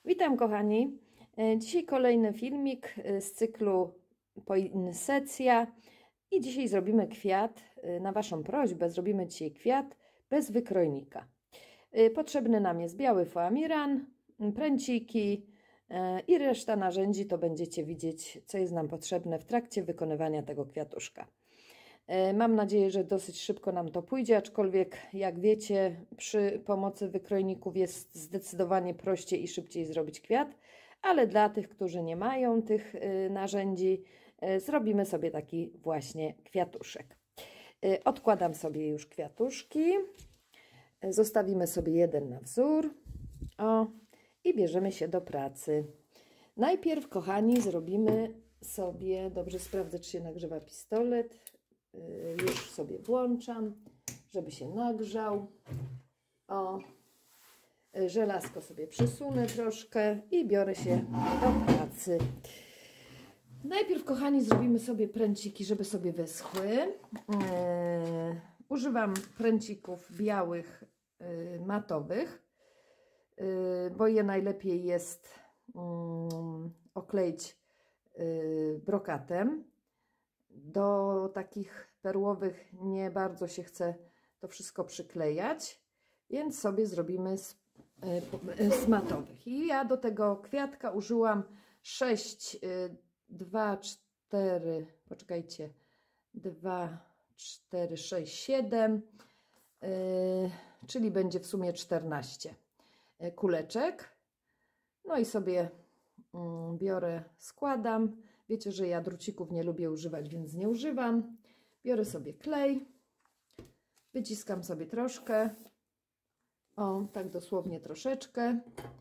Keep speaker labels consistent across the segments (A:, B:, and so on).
A: Witam kochani. Dzisiaj kolejny filmik z cyklu Poinsettia i dzisiaj zrobimy kwiat. Na Waszą prośbę zrobimy dzisiaj kwiat bez wykrojnika. Potrzebny nam jest biały foamiran, pręciki i reszta narzędzi to będziecie widzieć, co jest nam potrzebne w trakcie wykonywania tego kwiatuszka. Mam nadzieję, że dosyć szybko nam to pójdzie, aczkolwiek jak wiecie, przy pomocy wykrojników jest zdecydowanie prościej i szybciej zrobić kwiat, ale dla tych, którzy nie mają tych narzędzi, zrobimy sobie taki właśnie kwiatuszek. Odkładam sobie już kwiatuszki, zostawimy sobie jeden na wzór i bierzemy się do pracy. Najpierw, kochani, zrobimy sobie, dobrze sprawdzę, czy się nagrzewa pistolet. Już sobie włączam, żeby się nagrzał. Żelazko sobie przesunę troszkę i biorę się do pracy. Najpierw, kochani, zrobimy sobie pręciki, żeby sobie wyschły. Używam pręcików białych, matowych, bo je najlepiej jest okleić brokatem. Do takich perłowych nie bardzo się chce to wszystko przyklejać, więc sobie zrobimy z matowych. I ja do tego kwiatka użyłam 6, 2, 4, poczekajcie, 2, 4, 6, 7, czyli będzie w sumie 14 kuleczek. No i sobie biorę, składam. Wiecie, że ja drucików nie lubię używać, więc nie używam. Biorę sobie klej, wyciskam sobie troszkę, tak dosłownie troszeczkę.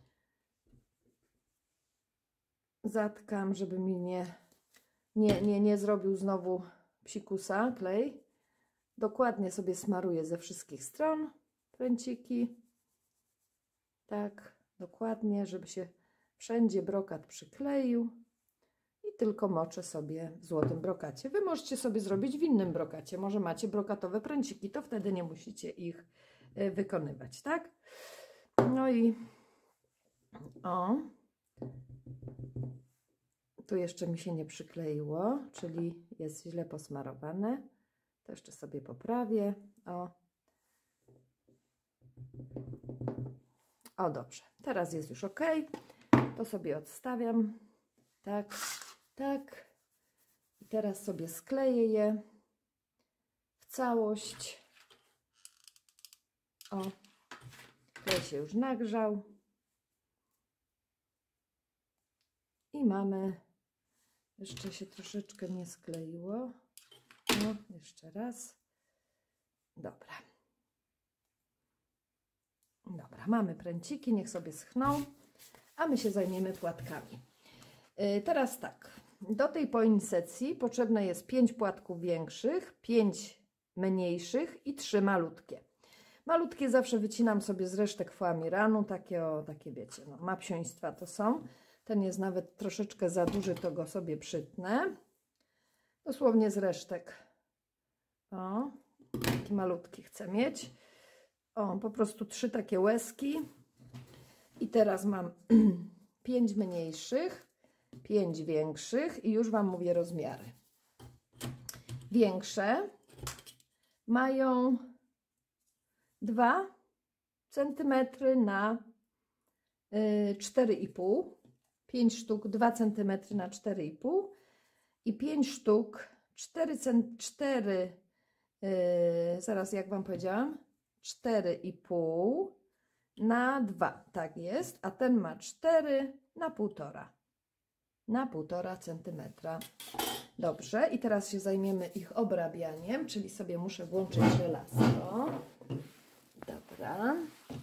A: Zatkam, żeby mi nie zrobił znowu psikusa klej. Dokładnie sobie smaruję ze wszystkich stron pręciki. Tak, dokładnie, żeby się wszędzie brokat przykleił. I tylko moczę sobie w złotym brokacie. Wy możecie sobie zrobić w innym brokacie. Może macie brokatowe pręciki, to wtedy nie musicie ich wykonywać, tak? No i tu jeszcze mi się nie przykleiło, czyli jest źle posmarowane. To jeszcze sobie poprawię. O, dobrze. Teraz jest już ok. To sobie odstawiam. Tak. Tak. I teraz sobie skleję je w całość. Klej się już nagrzał. I mamy, jeszcze się troszeczkę nie skleiło. Jeszcze raz. Dobra. Dobra, mamy pręciki, niech sobie schną, a my się zajmiemy płatkami. Teraz tak, do tej poinsettii potrzebne jest 5 płatków większych, 5 mniejszych i 3 malutkie. Malutkie zawsze wycinam sobie z resztek foamiranu, takie wiecie, mapsioństwa to są. Ten jest nawet troszeczkę za duży, to go sobie przytnę. Dosłownie z resztek. Taki malutki chcę mieć. Po prostu 3 takie łezki. I teraz mam 5 mniejszych. 5 większych i już Wam mówię rozmiary. Większe mają 2 cm na 4,5, 5 sztuk 2 cm na 4,5 i 5 sztuk 4, zaraz jak Wam powiedziałam, 4,5 na 2, tak jest, a ten ma 4 na 1,5. Na 1,5 cm. Dobrze, i teraz się zajmiemy ich obrabianiem, czyli sobie muszę włączyć żelazko. Dobra.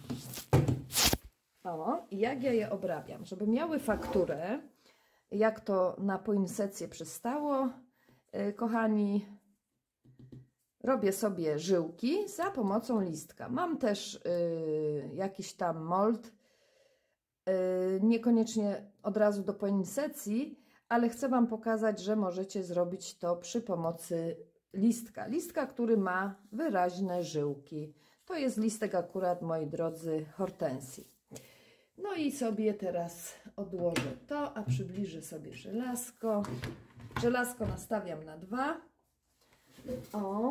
A: I jak ja je obrabiam? Żeby miały fakturę, jak to na poinsettię przystało, kochani, robię sobie żyłki za pomocą listka. Mam też jakiś tam mold, niekoniecznie od razu do poinsettii, ale chcę Wam pokazać, że możecie zrobić to przy pomocy listka. Listka, który ma wyraźne żyłki. To jest listek akurat, moi drodzy, hortensji. No i sobie teraz odłożę to, a przybliżę sobie żelazko. Żelazko nastawiam na 2. O.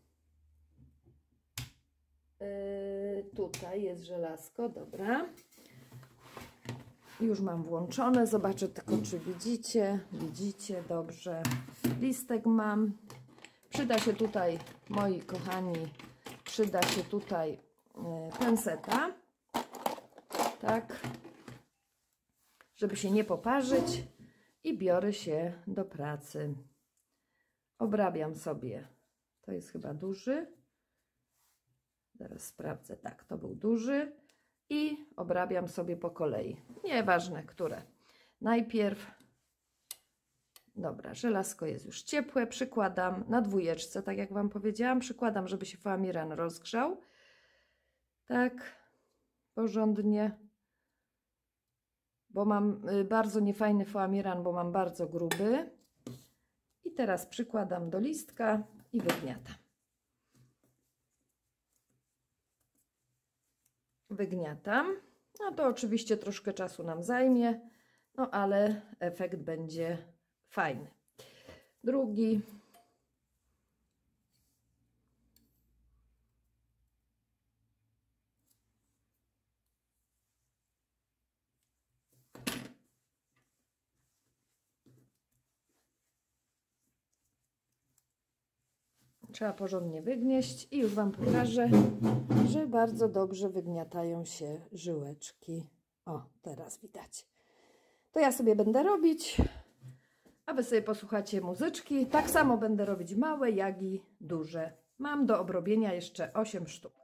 A: Tutaj jest żelazko, dobra. Już mam włączone, zobaczę tylko, czy widzicie. Widzicie, dobrze. Listek mam. Przyda się tutaj, moi kochani, przyda się tutaj penseta. Tak. Żeby się nie poparzyć. I biorę się do pracy. Obrabiam sobie. To jest chyba duży. Zaraz sprawdzę. Tak, to był duży. I obrabiam sobie po kolei. Nieważne, które. Najpierw, dobra, żelazko jest już ciepłe. Przykładam na 2, tak jak Wam powiedziałam. Przykładam, żeby się foamiran rozgrzał. Tak, porządnie. Bo mam bardzo niefajny foamiran, bo mam bardzo gruby. I teraz przykładam do listka i wygniatam. Wygniatam. No to oczywiście troszkę czasu nam zajmie, no ale efekt będzie fajny. Drugi. Trzeba porządnie wygnieść i już Wam pokażę, że bardzo dobrze wygniatają się żyłeczki. O, teraz widać. To ja sobie będę robić, a Wy sobie posłuchacie muzyczki. Tak samo będę robić małe, jak i duże. Mam do obrobienia jeszcze 8 sztuk.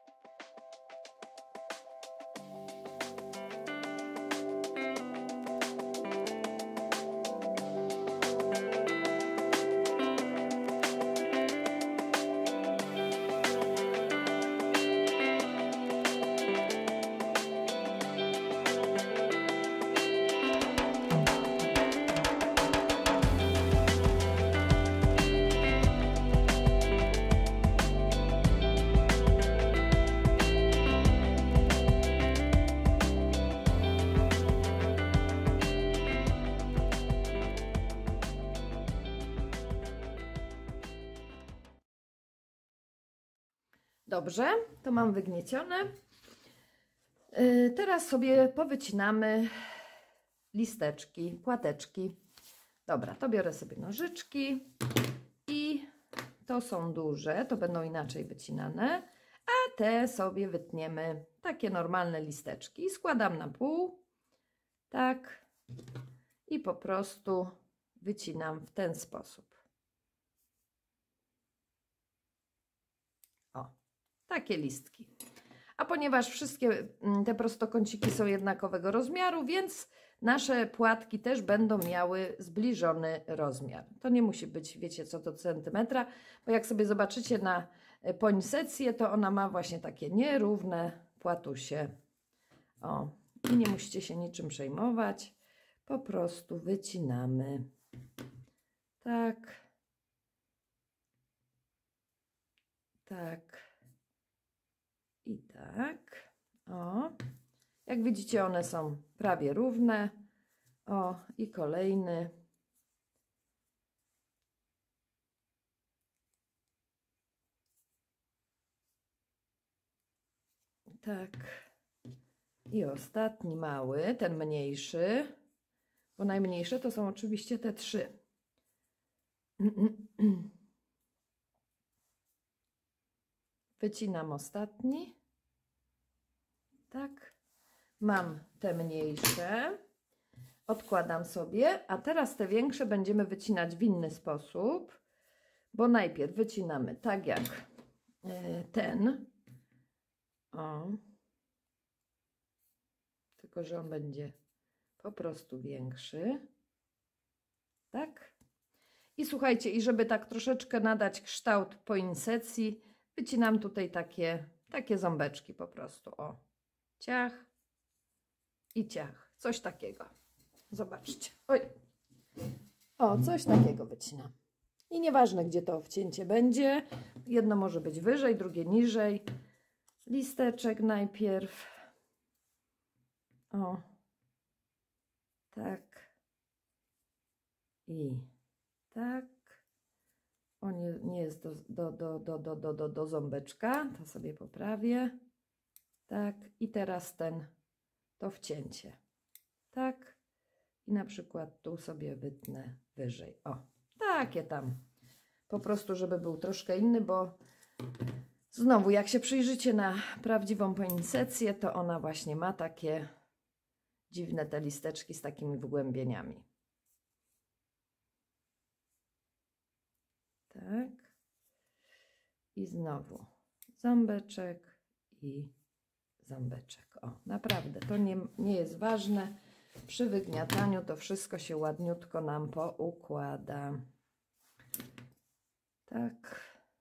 A: Dobrze, to mam wygniecione. Teraz sobie powycinamy listeczki, płateczki. Dobra, to biorę sobie nożyczki i to są duże, to będą inaczej wycinane, a te sobie wytniemy takie normalne listeczki. Składam na pół, tak, i po prostu wycinam w ten sposób. O. Takie listki. A ponieważ wszystkie te prostokąciki są jednakowego rozmiaru, więc nasze płatki też będą miały zbliżony rozmiar. To nie musi być, wiecie co, do centymetra, bo jak sobie zobaczycie na poinsetcję, to ona ma właśnie takie nierówne płatusie. O, i nie musicie się niczym przejmować. Po prostu wycinamy. Tak. Tak. I tak, o, jak widzicie, one są prawie równe. O, i kolejny. Tak. I ostatni mały, ten mniejszy, bo najmniejsze to są oczywiście te 3. Wycinam ostatni. Tak. Mam te mniejsze. Odkładam sobie, a teraz te większe będziemy wycinać w inny sposób, bo najpierw wycinamy tak jak ten. O. Tylko że on będzie po prostu większy. Tak. I słuchajcie, i żeby tak troszeczkę nadać kształt poinsetcji, wycinam tutaj takie ząbeczki po prostu. O, ciach i ciach. Coś takiego. Zobaczcie. Oj. O, coś takiego wycinam. I nieważne, gdzie to wcięcie będzie. Jedno może być wyżej, drugie niżej. Listeczek najpierw. O, tak i tak. O, nie jest do ząbeczka, to sobie poprawię. Tak, i teraz to wcięcie. Tak, i na przykład tu sobie wytnę wyżej. O, takie tam. Po prostu, żeby był troszkę inny, bo znowu, jak się przyjrzycie na prawdziwą poinsetcję, to ona właśnie ma takie dziwne te listeczki z takimi wgłębieniami. Tak. I znowu ząbeczek i ząbeczek. O, naprawdę, to nie jest ważne. Przy wygniataniu to wszystko się ładniutko nam poukłada. Tak.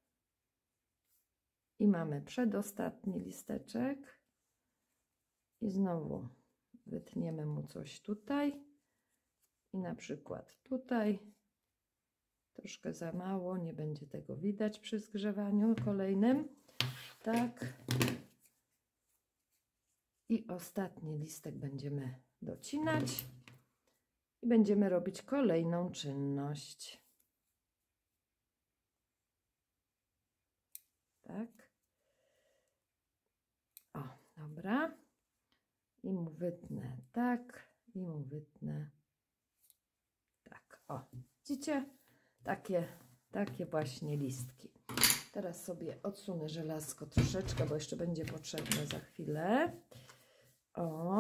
A: I mamy przedostatni listeczek. I znowu wytniemy mu coś tutaj. I na przykład tutaj. Troszkę za mało, nie będzie tego widać przy zgrzewaniu kolejnym. Tak. I ostatni listek będziemy docinać. I będziemy robić kolejną czynność. Tak. O, dobra. I mu wytnę tak. I mu wytnę tak. O, widzicie? Takie właśnie listki. Teraz sobie odsunę żelazko troszeczkę, bo jeszcze będzie potrzebne za chwilę. O,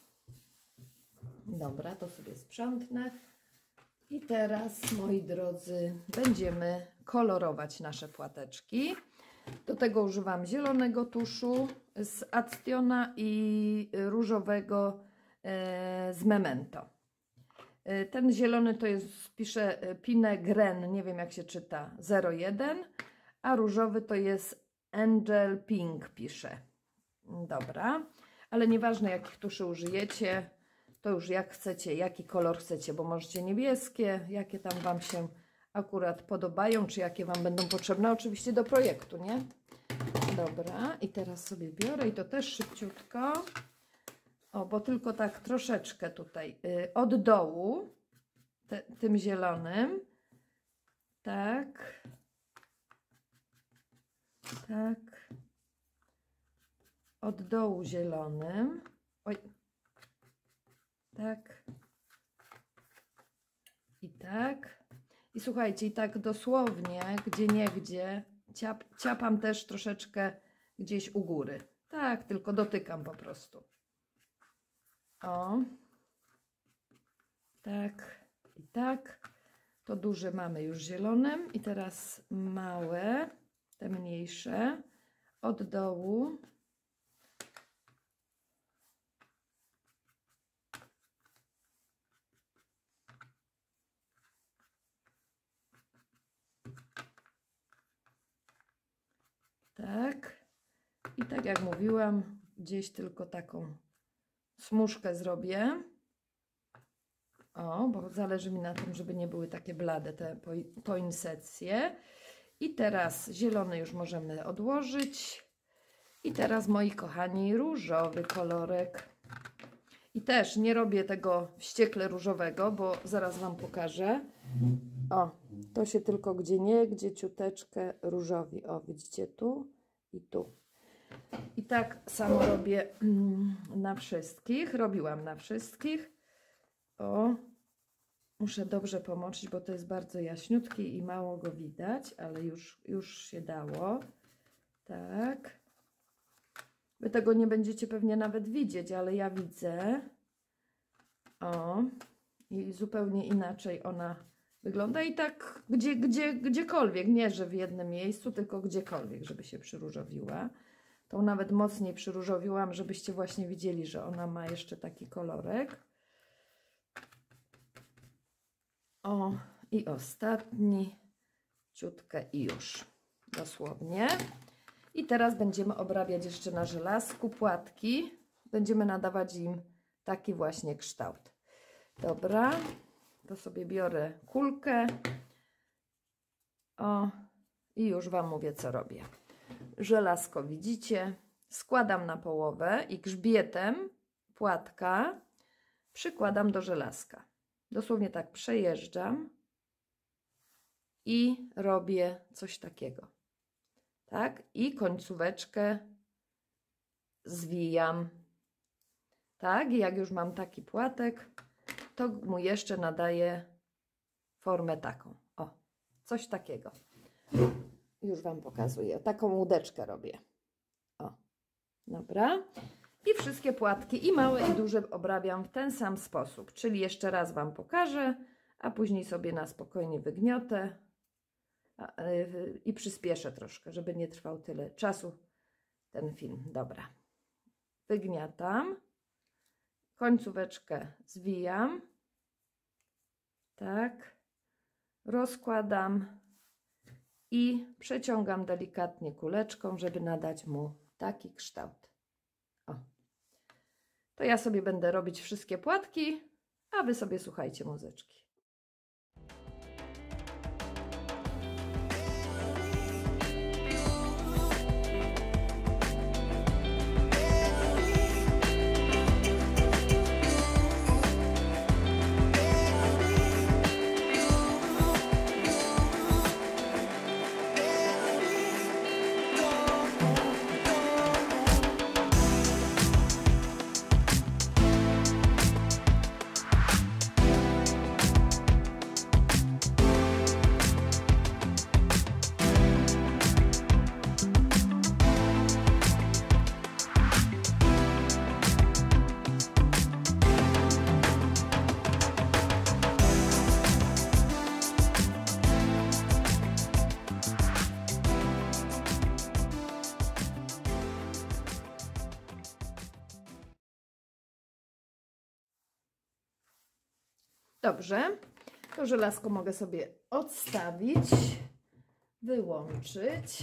A: dobra, to sobie sprzątnę. I teraz, moi drodzy, będziemy kolorować nasze płateczki. Do tego używam zielonego tuszu z Actiona i różowego z Memento. Ten zielony to jest, pisze Pinot Gren, nie wiem jak się czyta, 01, a różowy to jest Angel Pink, pisze. Dobra, ale nieważne jakich tuszy użyjecie, to już jak chcecie, jaki kolor chcecie, bo możecie niebieskie, jakie tam Wam się akurat podobają, czy jakie Wam będą potrzebne, oczywiście do projektu, nie? Dobra, i teraz sobie biorę i to też szybciutko. O, bo tylko tak troszeczkę tutaj od dołu, tym zielonym, tak, tak, od dołu zielonym, oj, tak, i tak, i słuchajcie, i tak dosłownie, gdzieniegdzie, ciapam też troszeczkę gdzieś u góry, tak, tylko dotykam po prostu. O, tak i tak. To duże mamy już zielonym i teraz małe, te mniejsze od dołu. Tak. I tak jak mówiłam, gdzieś tylko taką smuszkę zrobię. O, bo zależy mi na tym, żeby nie były takie blade te poinsetcje. I teraz zielony już możemy odłożyć. I teraz, moi kochani, różowy kolorek. I też nie robię tego wściekle różowego, bo zaraz Wam pokażę. O, to się tylko gdzie ciuteczkę różowi. O, widzicie tu i tu. I tak samo robię na wszystkich. Robiłam na wszystkich. O, muszę dobrze pomoczyć, bo to jest bardzo jaśniutki i mało go widać, ale już się dało. Tak. Wy tego nie będziecie pewnie nawet widzieć, ale ja widzę. O, i zupełnie inaczej ona wygląda. I tak gdziekolwiek, nie że w jednym miejscu, tylko gdziekolwiek, żeby się przyróżowiła. Tą nawet mocniej przyróżowiłam, żebyście właśnie widzieli, że ona ma jeszcze taki kolorek. O, i ostatni, ciutkę i już, dosłownie. I teraz będziemy obrabiać jeszcze na żelazku płatki. Będziemy nadawać im taki właśnie kształt. Dobra, to sobie biorę kulkę. O, i już Wam mówię, co robię. Żelazko widzicie, składam na połowę i grzbietem płatka przykładam do żelazka. Dosłownie tak przejeżdżam i robię coś takiego. Tak? I końcóweczkę zwijam. Tak? I jak już mam taki płatek, to mu jeszcze nadaję formę taką. O, coś takiego. Już Wam pokazuję. Taką łódeczkę robię. O, dobra. I wszystkie płatki, i małe, i duże, obrabiam w ten sam sposób. Czyli jeszcze raz Wam pokażę, a później sobie na spokojnie wygniotę i przyspieszę troszkę, żeby nie trwał tyle czasu ten film. Dobra. Wygniatam. Końcóweczkę zwijam. Tak. Rozkładam i przeciągam delikatnie kuleczką, żeby nadać mu taki kształt. O. To ja sobie będę robić wszystkie płatki, a Wy sobie słuchajcie muzyczki. Dobrze, to żelazko mogę sobie odstawić, wyłączyć.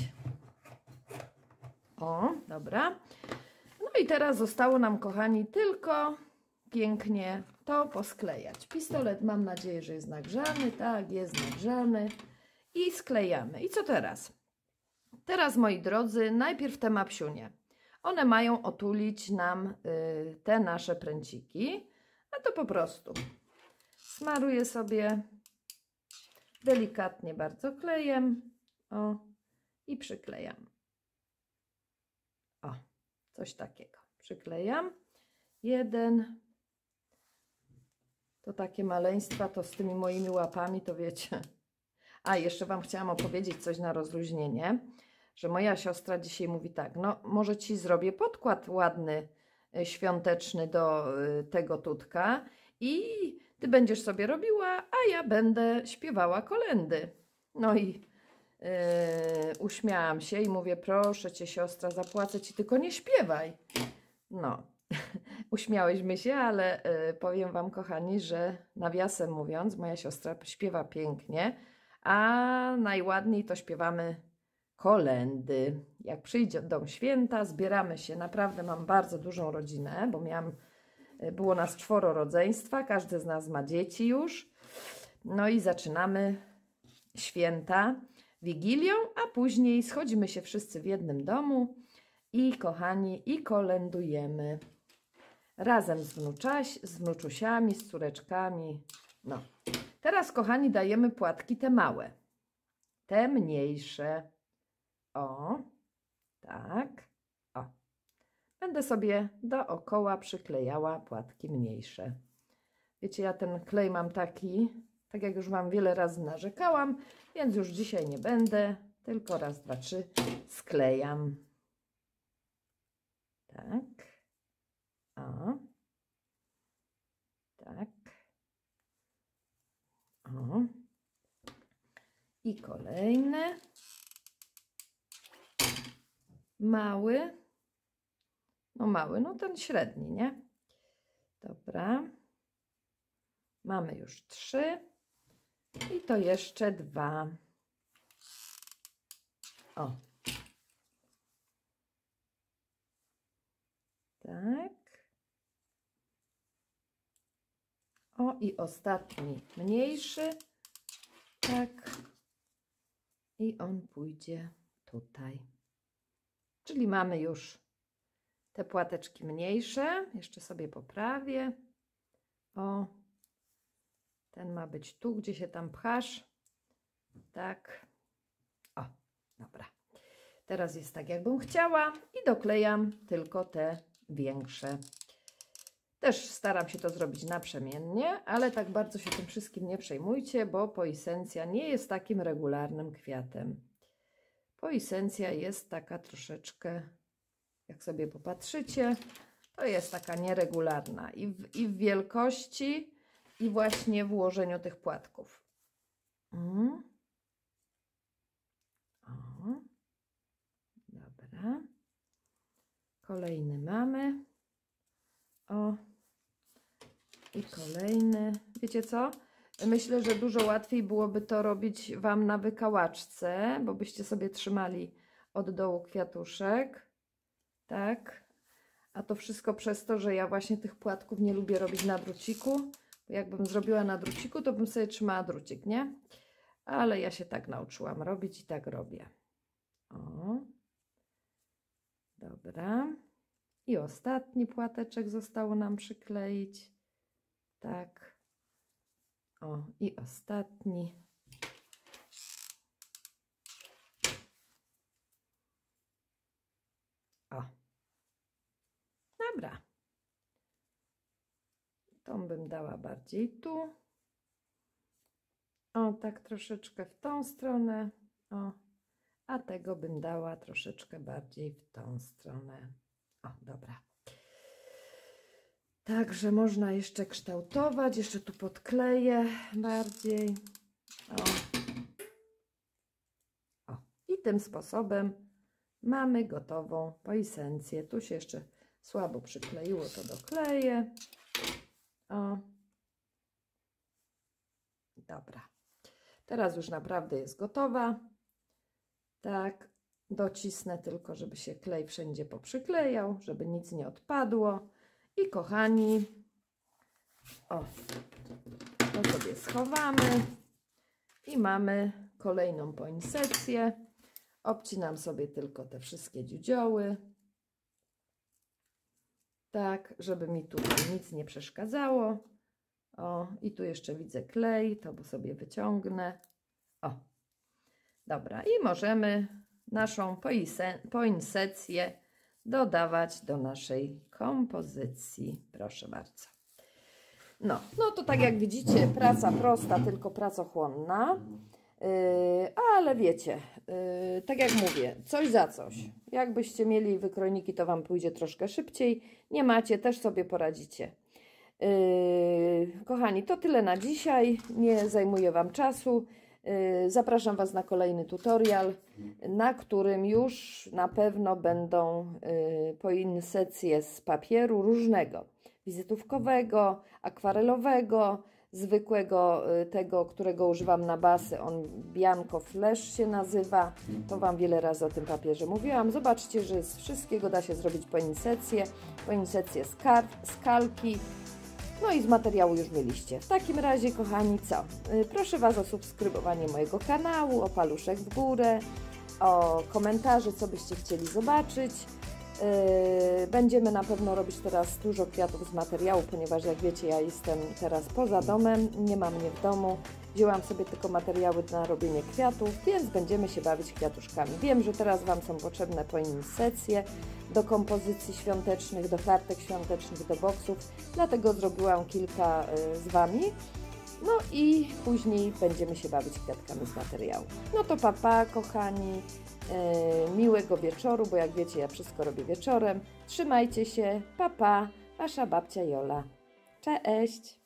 A: O, dobra. No i teraz zostało nam, kochani, tylko pięknie to posklejać. Pistolet, mam nadzieję, że jest nagrzany. Tak, jest nagrzany. I sklejamy. I co teraz? Teraz, moi drodzy, najpierw te mapsiunie. One mają otulić nam te nasze pręciki. A to po prostu smaruję sobie delikatnie bardzo klejem. O, i przyklejam. O, coś takiego. Przyklejam. Jeden. To takie maleństwa, to z tymi moimi łapami, to wiecie. A, jeszcze Wam chciałam opowiedzieć coś na rozluźnienie, że moja siostra dzisiaj mówi tak, no może Ci zrobię podkład ładny, świąteczny do tego tutka i Ty będziesz sobie robiła, a ja będę śpiewała kolędy. No i uśmiałam się i mówię, proszę Cię siostra, zapłacę Ci, tylko nie śpiewaj. No, uśmiałyśmy się, ale powiem Wam, kochani, że nawiasem mówiąc, moja siostra śpiewa pięknie, a najładniej to śpiewamy kolędy. Jak przyjdą święta, zbieramy się, naprawdę mam bardzo dużą rodzinę, bo było nas 4 rodzeństwa, każdy z nas ma dzieci już. No i zaczynamy święta Wigilią, a później schodzimy się wszyscy w jednym domu i, kochani, i kolędujemy razem z wnuczusiami, z córeczkami. No. Teraz, kochani, dajemy płatki te małe, te mniejsze. O, tak. O. Będę sobie dookoła przyklejała płatki mniejsze. Wiecie, ja ten klej mam taki, tak jak już Wam wiele razy narzekałam, więc już dzisiaj nie będę, tylko raz, dwa, trzy sklejam. Tak. O. Tak. O. I kolejne. Mały. No mały, no ten średni, nie? Dobra. Mamy już 3. I to jeszcze 2. O. Tak. O, i ostatni mniejszy. Tak. I on pójdzie tutaj. Czyli mamy już te płateczki mniejsze. Jeszcze sobie poprawię. O, ten ma być tu, gdzie się tam pchasz. Tak. O, dobra. Teraz jest tak, jakbym chciała i doklejam tylko te większe. Też staram się to zrobić naprzemiennie, ale tak bardzo się tym wszystkim nie przejmujcie, bo poisencja nie jest takim regularnym kwiatem. Poisencja jest taka troszeczkę, jak sobie popatrzycie, to jest taka nieregularna i w wielkości, i właśnie w ułożeniu tych płatków. O, dobra. Kolejny mamy. O, i kolejny. Wiecie co? Myślę, że dużo łatwiej byłoby to robić Wam na wykałaczce, bo byście sobie trzymali od dołu kwiatuszek. Tak. A to wszystko przez to, że ja właśnie tych płatków nie lubię robić na druciku. Bo jakbym zrobiła na druciku, to bym sobie trzymała drucik, nie? Ale ja się tak nauczyłam robić i tak robię. O. Dobra. I ostatni płateczek zostało nam przykleić. Tak. O, i ostatni. O. Dobra. Tą bym dała bardziej tu. O, tak troszeczkę w tą stronę. O. A tego bym dała troszeczkę bardziej w tą stronę. O, dobra. Także można jeszcze kształtować. Jeszcze tu podkleję bardziej. O. O. I tym sposobem mamy gotową poisencję. Tu się jeszcze słabo przykleiło, to dokleję. O. Dobra. Teraz już naprawdę jest gotowa. Tak. Docisnę tylko, żeby się klej wszędzie poprzyklejał, żeby nic nie odpadło. I kochani, o, to sobie schowamy i mamy kolejną poinsekcję. Obcinam sobie tylko te wszystkie dziudzioły, tak, żeby mi tutaj nic nie przeszkadzało. O, i tu jeszcze widzę klej, to sobie wyciągnę. O, dobra, i możemy naszą poinsekcję dodawać do naszej kompozycji. Proszę bardzo. No to tak jak widzicie, praca prosta, tylko pracochłonna. Ale wiecie, tak jak mówię, coś za coś. Jakbyście mieli wykrojniki, to Wam pójdzie troszkę szybciej. Nie macie, też sobie poradzicie. Kochani, to tyle na dzisiaj. Nie zajmuję Wam czasu. Zapraszam Was na kolejny tutorial, na którym już na pewno będą poinsekcje z papieru różnego. Wizytówkowego, akwarelowego, zwykłego, tego, którego używam na basy. On Bianco Flash się nazywa. To Wam wiele razy o tym papierze mówiłam. Zobaczcie, że z wszystkiego da się zrobić poinsekcje z kart, z kalki. No i z materiału już mieliście. W takim razie, kochani, co? Proszę Was o subskrybowanie mojego kanału, o paluszek w górę, o komentarze, co byście chcieli zobaczyć. Będziemy na pewno robić teraz dużo kwiatów z materiału, ponieważ jak wiecie, ja jestem teraz poza domem, nie mam mnie w domu. Wzięłam sobie tylko materiały na robienie kwiatów, więc będziemy się bawić kwiatuszkami. Wiem, że teraz Wam są potrzebne poinsekcje do kompozycji świątecznych, do kartek świątecznych, do boksów, dlatego zrobiłam kilka z Wami. No i później będziemy się bawić kwiatkami z materiału. No to pa, kochani, miłego wieczoru, bo jak wiecie, ja wszystko robię wieczorem. Trzymajcie się, pa, Wasza babcia Jola. Cześć!